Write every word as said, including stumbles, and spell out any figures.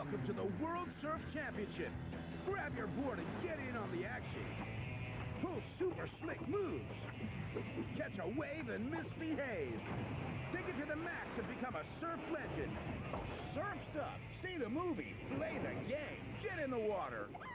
Welcome to the World Surf Championship. Grab your board and get in on the action. Pull super slick moves. Catch a wave and misbehave. Take it to the max and become a surf legend. Surf's up. See the movie. Play the game. Get in the water.